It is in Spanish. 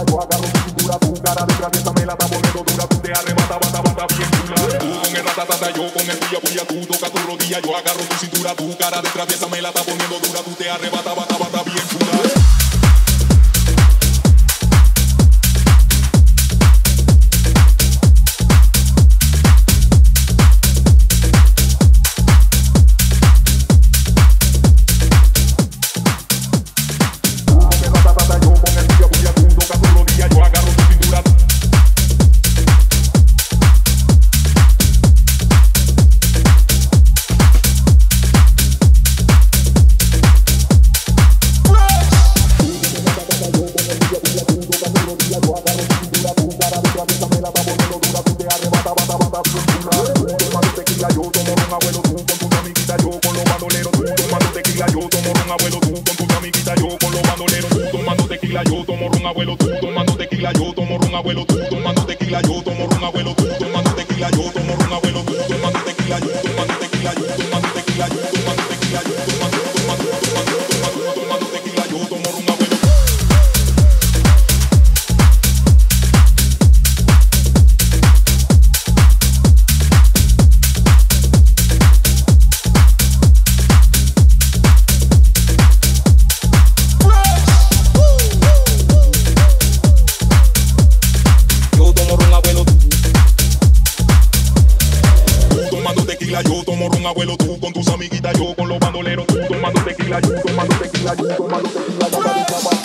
yo agarro tu cintura, tu cara de traviesa me la está poniendo dura, tú te arrebata, bata, bata, bien chula. Tú con el ratatata, yo con el puya, puya, tú toca tu rodilla, yo agarro tu cintura, tu cara de traviesa me la está poniendo dura, tú te arrebata, bata, bata, bien chula. Yo tomo ron, abuelo, tú con tus amiguitas, yo con los bandoleros, tú tomando tequila, yo tomando tequila, yo tomando tequila,